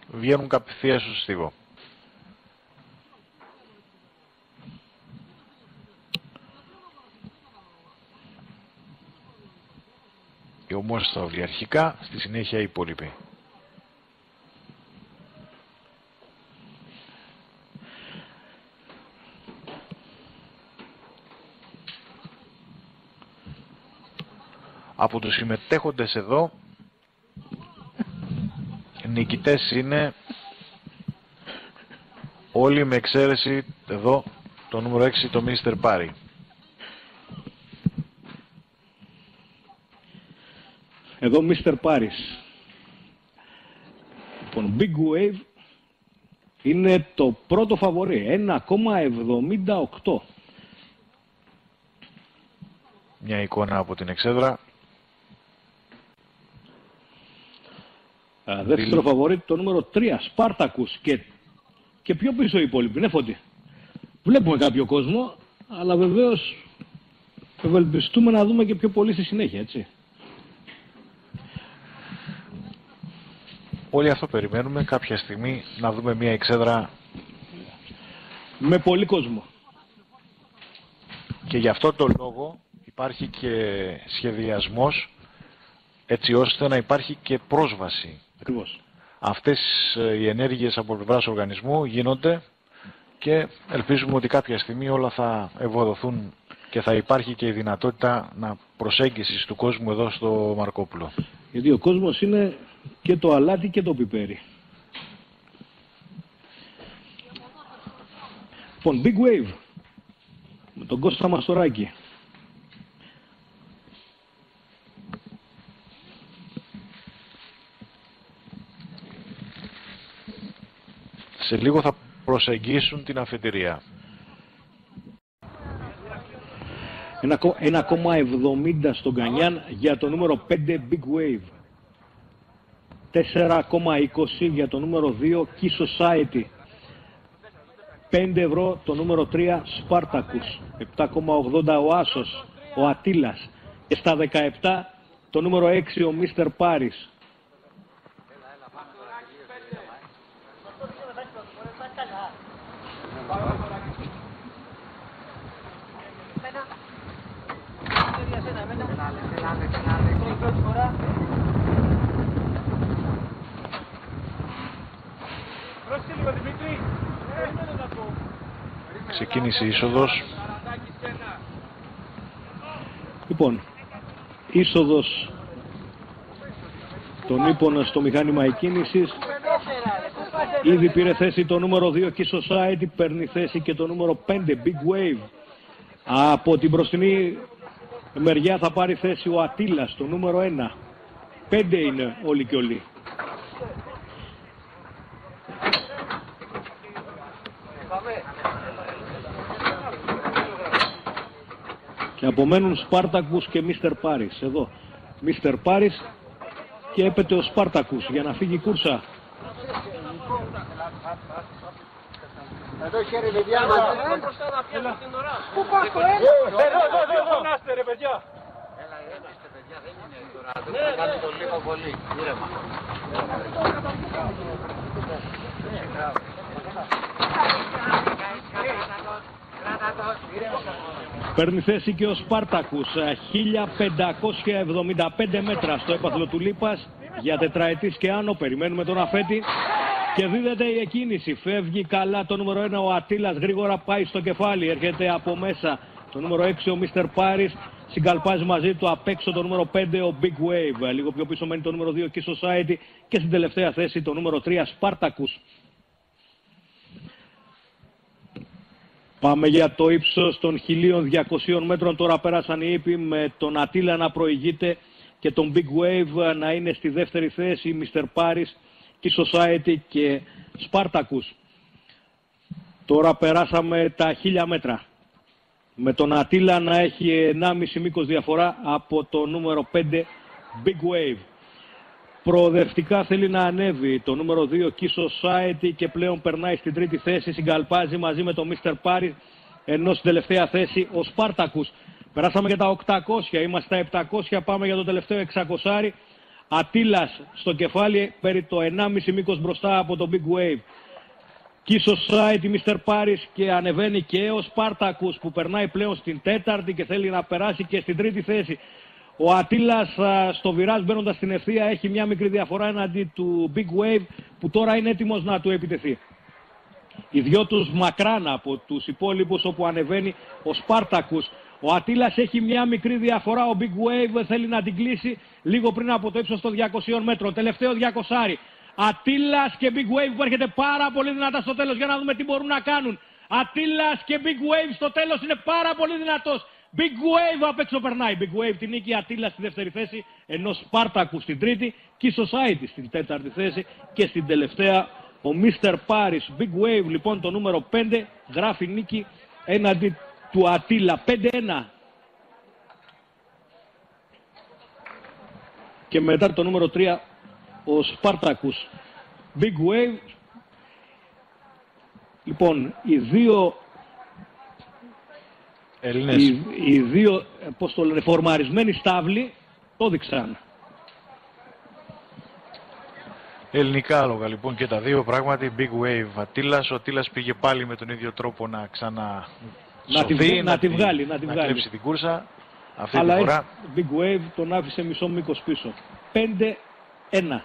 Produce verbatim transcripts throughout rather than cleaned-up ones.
βγαίνουν κατευθείαν στο στίβο. Οι ομόσταυλοι αρχικά, στη συνέχεια οι υπόλοιποι. Από τους συμμετέχοντες εδώ, νικητές είναι όλοι με εξαίρεση εδώ το νούμερο έξι, το Μίστερ Πάρη. Εδώ Μίστερ Πάρης. Λοιπόν, Big Wave είναι το πρώτο φαβορί, ένα κόμμα εβδομήντα οκτώ. Μια εικόνα από την εξέδρα. Α, δεύτερο φαβορί το νούμερο τρία, Σπάρτακους, και, και πιο πίσω οι υπόλοιποι, ναι Φώτη. Βλέπουμε κάποιο κόσμο, αλλά βεβαίως ευελπιστούμε να δούμε και πιο πολύ στη συνέχεια, έτσι. Όλοι αυτό περιμένουμε, κάποια στιγμή να δούμε μια εξέδρα με πολύ κόσμο. Και γι' αυτό το λόγο υπάρχει και σχεδιασμός έτσι ώστε να υπάρχει και πρόσβαση. Ακριβώς. Αυτές οι ενέργειες από πλευράς οργανισμού γίνονται και ελπίζουμε ότι κάποια στιγμή όλα θα ευοδοθούν και θα υπάρχει και η δυνατότητα να προσέγγισης του κόσμου εδώ στο Μαρκόπουλο. Γιατί ο κόσμος είναι και το αλάτι και το πιπέρι. Λοιπόν, Big Wave με τον Κώστα Μαστοράκη. Σε λίγο θα προσεγγίσουν την αφετηρία. ένα κόμμα εβδομήντα στον Κανιάν για το νούμερο πέντε Big Wave. τέσσερα κόμμα είκοσι για το νούμερο δύο Key Society. πέντε ευρώ το νούμερο τρία Spartacus. επτά κόμμα ογδόντα ο Άσος, ο Ατήλας. Και στα δεκαεπτά το νούμερο έξι ο Μίστερ Πάρης. Ξεκίνησε η είσοδος. Λοιπόν, είσοδος των ύπων στο μηχάνημα εκκίνησης. Ήδη πήρε θέση το νούμερο δύο Key Society, παίρνει θέση και το νούμερο πέντε Big Wave. Από την μπροστινή μεριά θα πάρει θέση ο Ατήλας, το νούμερο ένα. Πέντε είναι όλοι και όλοι. Και απομένουν Σπάρτακους και Μίστερ Πάρης. Εδώ Μίστερ Πάρης και έπεται ο Σπάρτακους για να φύγει η κούρσα. Εδώ χέρι παιδιά μας. Πού πας το ένα? Εδώ, εδώ, εδώ, φωνάστε ρε παιδιά. Έλα, ήρθαστε παιδιά, δεν είναι τώρα. Δεν θα κάνει το λίγο πολύ. Ήρεμα. Παίρνει θέση και ο Σπάρτακους, χίλια πεντακόσια εβδομήντα πέντε μέτρα στο έπαθλο του Λίπας για τετραετής και άνω. Περιμένουμε τον αφέτη και δίδεται η εκκίνηση. Φεύγει καλά το νούμερο ένα ο Ατήλας, γρήγορα πάει στο κεφάλι, έρχεται από μέσα το νούμερο έξι ο Μίστερ Πάρης, συγκαλπάζει μαζί του απ' έξω το νούμερο πέντε ο Big Wave. Λίγο πιο πίσω μένει το νούμερο δύο Key Society και στην τελευταία θέση το νούμερο τρία Σπάρτακους. Πάμε για το ύψος των χίλια διακοσίων μέτρων. Τώρα πέρασαν οι ύποι με τον Ατήλα να προηγείται και τον Big Wave να είναι στη δεύτερη θέση. Μίστερ Πάρης, Key Society και Σπάρτακους. Τώρα περάσαμε τα χίλια μέτρα. Με τον Ατήλα να έχει ενάμιση μήκος διαφορά από το νούμερο πέντε Big Wave. Προοδευτικά θέλει να ανέβει το νούμερο δύο Key Society και πλέον περνάει στην τρίτη θέση. Συγκαλπάζει μαζί με τον Μίστερ Πάρη, ενώ στην τελευταία θέση ο Σπάρτακους. Περάσαμε για τα οκτακόσια, είμαστε στα επτακόσια, πάμε για το τελευταίο εξακόσια. Ατήλας στο κεφάλι, περί το ενάμιση μήκος μπροστά από το Big Wave. Key Society, μίστερ Paris, και ανεβαίνει και ο Spartacus που περνάει πλέον στην τέταρτη και θέλει να περάσει και στην τρίτη θέση. Ο Ατήλας στο βιράζ μπαίνοντας στην ευθεία έχει μια μικρή διαφορά εναντί του Big Wave που τώρα είναι έτοιμος να του επιτεθεί. Οι δυο τους μακράν από τους υπόλοιπους όπου ανεβαίνει ο Spartacus. Ο Ατήλας έχει μια μικρή διαφορά, ο Big Wave θέλει να την κλείσει λίγο πριν από το ύψος των διακοσίων μέτρων. Τελευταίο διακοσάρι. Ατήλας και Big Wave που έρχεται πάρα πολύ δυνατά στο τέλος, για να δούμε τι μπορούν να κάνουν. Ατήλας και Big Wave στο τέλος είναι πάρα πολύ δυνατός. Big Wave απ' έξω περνάει. Big Wave την νίκη, Ατήλας στη δεύτερη θέση, ενώ Spartacus στην τρίτη, Key Society στην τέταρτη θέση και στην τελευταία ο μίστερ Paris. Big Wave λοιπόν το νούμερο πέντε γράφει νίκη έναντι του Ατήλα. πέντε ένα. Και μετά το νούμερο τρία ο Spartacus. Big Wave. Λοιπόν, οι δύο Έλληνες. Οι, οι δύο, πώς το λένε, φορμαρισμένοι στάβλοι το δείξαν. Ελληνικά άλογα λοιπόν και τα δύο, πράγματι. Big Wave Ατήλας. Ο Ατήλας πήγε πάλι με τον ίδιο τρόπο να ξανα να τη, σωθεί, να, να τη βγάλει, να τη να βγάλει. κλέψει την κούρσα. Αυτή Αλλά τη φορά Big Wave τον άφησε μισό μήκος πίσω. πέντε ένα.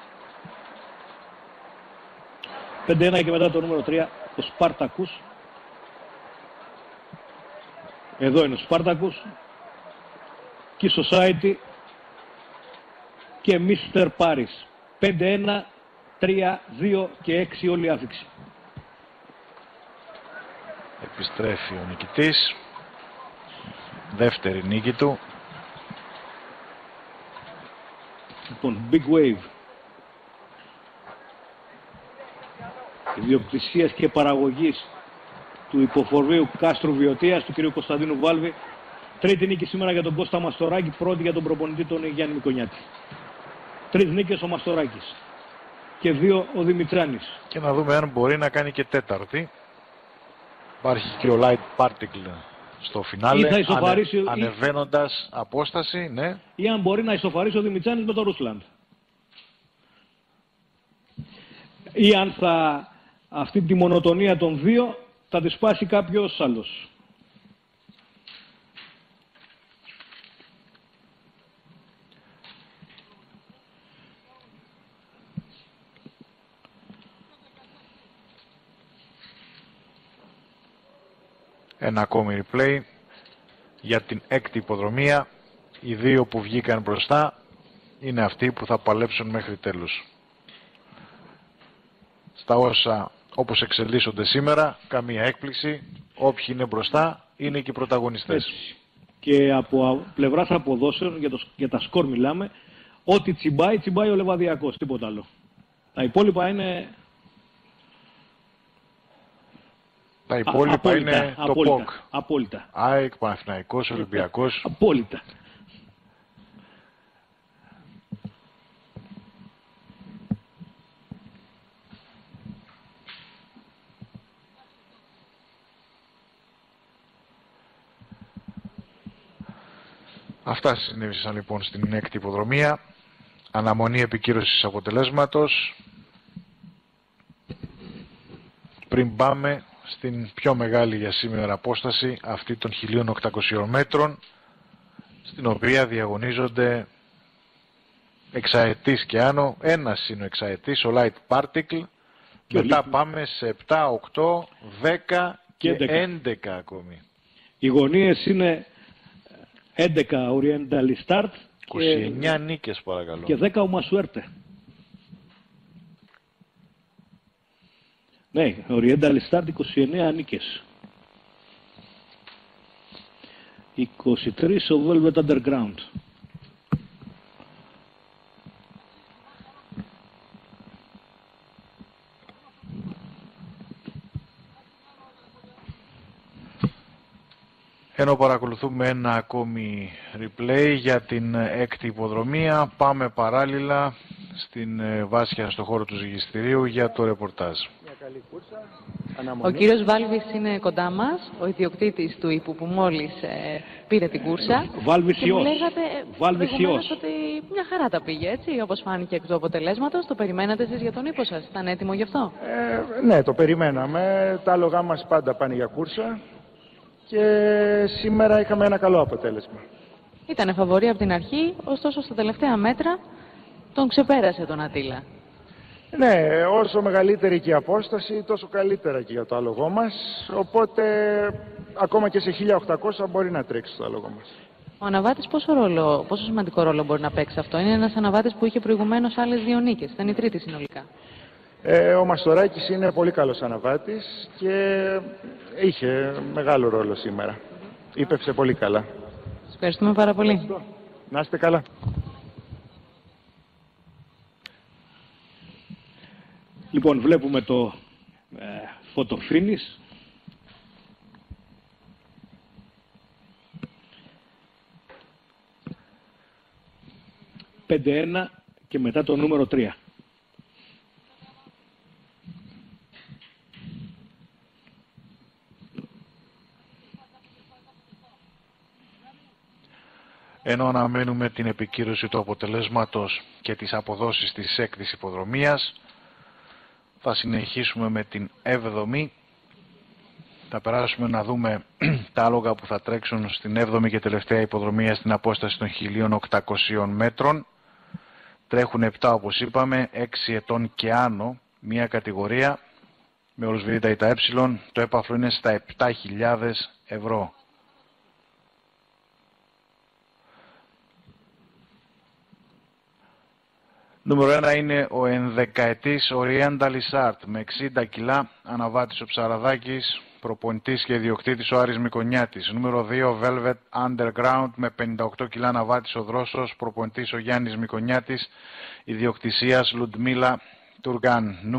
πέντε ένα και μετά το νούμερο τρία ο Spartacus. Εδώ είναι ο Spartacus, Key Society και μίστερ Paris. πέντε ένα, τρία, δύο και έξι όλη η άφηξη. επιστρέφει ο νικητής. Δεύτερη νίκη του. Λοιπόν, Big Wave. Ιδιοκτησίας και παραγωγής του υποφορβίου Κάστρου Βιωτίας, του κ. Κωνσταντίνου Βάλβη. Τρίτη νίκη σήμερα για τον Κώστα Μαστοράκη, πρώτη για τον προπονητή τον Γιάννη Μικονιάτη. Τρεις νίκες ο Μαστοράκης και δύο ο Δημητράνης. Και να δούμε αν μπορεί να κάνει και τέταρτη. Υπάρχει και ο Light Particle στο φινάλε, θα ισοφαρίσει, ανε, ανεβαίνοντας ή... απόσταση, ναι. Ή αν μπορεί να ισοφαρίσει ο Δημητράνης με τον Ρούσλαντ. Ή αν θα αυτή τη μονοτονία των δύο θα τη σπάσει κάποιος άλλος. Ένα ακόμη replay για την έκτη υποδρομία. Οι δύο που βγήκαν μπροστά είναι αυτοί που θα παλέψουν μέχρι τέλους. Στα όσα όπως εξελίσσονται σήμερα, καμία έκπληξη. Όποιοι είναι μπροστά είναι και οι πρωταγωνιστές. Έτσι. Και από πλευράς αποδόσεων, για, το, για τα σκορ μιλάμε, ό,τι τσιμπάει, τσιμπάει ο Λεβαδιακός, τίποτα άλλο. Τα υπόλοιπα είναι... Τα υπόλοιπα απόλυτα, είναι απόλυτα, το ΠΟΚ. Απόλυτα. ΑΕΚ, Παναθηναϊκός, Ολυμπιακός. Απόλυτα. Αυτά συνέβησαν λοιπόν στην έκτη υποδρομία. Αναμονή επικύρωσης αποτελέσματος. Πριν πάμε στην πιο μεγάλη για σήμερα απόσταση, αυτή των χίλια οκτακοσίων μέτρων, στην οποία διαγωνίζονται εξαετής και άνω. Ένας είναι ο εξαετής, ο Light Particle. Και μετά ο πάμε σε επτά, οκτώ, δέκα και έντεκα, έντεκα ακόμη. Οι γωνίες είναι έντεκα Oriental Start, είκοσι εννιά και... νίκες παρακαλώ. Και δέκα ο Μασουέρτε. Ναι, Oriental Start είκοσι εννιά νίκες. είκοσι τρεις ο Velvet Underground. Ενώ παρακολουθούμε ένα ακόμη replay για την έκτη υποδρομία, πάμε παράλληλα στην Βάσια στο χώρο του ζυγιστηρίου για το ρεπορτάζ. Μια καλή κούρσα. αναμονή. Ο κύριος Βάλβης είναι κοντά μας, ο ιδιοκτήτης του ύπου που μόλις ε, πήρε την κούρσα. Βάλβης και μου Ιός. λέγατε Βάλβης προηγουμένως Ιός. ότι μια χαρά τα πήγε, έτσι, όπως φάνηκε εκ του αποτελέσματος. Το περιμένατε εσείς για τον ύπο σας, ήταν έτοιμο γι' αυτό? Ε, ναι, το περιμέναμε. Τα άλογά μας πάντα πάνε για κούρσα και σήμερα είχαμε ένα καλό αποτέλεσμα. Ήτανε φαβορί από την αρχή, ωστόσο στα τελευταία μέτρα τον ξεπέρασε τον Ατήλα. Ναι, όσο μεγαλύτερη και η απόσταση, τόσο καλύτερα και για το άλογό μας. Οπότε, ακόμα και σε χίλια οκτακόσια μπορεί να τρέξει το άλογό μας. Ο αναβάτης πόσο, ρόλο, πόσο σημαντικό ρόλο μπορεί να παίξει αυτό? Είναι ένας αναβάτης που είχε προηγουμένως άλλες δύο νίκες, ήταν η τρίτη συνολικά. Ε, ο Μαστοράκης είναι πολύ καλός αναβάτης και είχε μεγάλο ρόλο σήμερα. Ήπευσε πολύ καλά. Σας ευχαριστούμε πάρα πολύ. Να είστε καλά. Λοιπόν, βλέπουμε το ε, photo finish. πέντε ένα και μετά το νούμερο τρία. Ενώ αναμένουμε την επικύρωση του αποτελέσματος και τις αποδόσεις της έκτης υποδρομίας, θα συνεχίσουμε με την έβδομη. Θα περάσουμε να δούμε τα άλογα που θα τρέξουν στην έβδομη και τελευταία υποδρομία στην απόσταση των χίλια οκτακοσίων μέτρων. Τρέχουν επτά όπως είπαμε, έξι ετών και άνω, μία κατηγορία με όρους β' ή τα ε, το έπαθλο είναι στα επτά χιλιάδες ευρώ. Νούμερο ένα είναι ο ενδεκαετής Oriental Art με εξήντα κιλά, αναβάτης ο Ψαραδάκης, προπονητής και ιδιοκτήτης ο Άρης Μικονιάτης. Νούμερο δύο Velvet Underground με πενήντα οκτώ κιλά, αναβάτης ο Δρόσος, προπονητής ο Γιάννης Μικονιάτης, ιδιοκτησίας Λουντμίλα Τουργάν.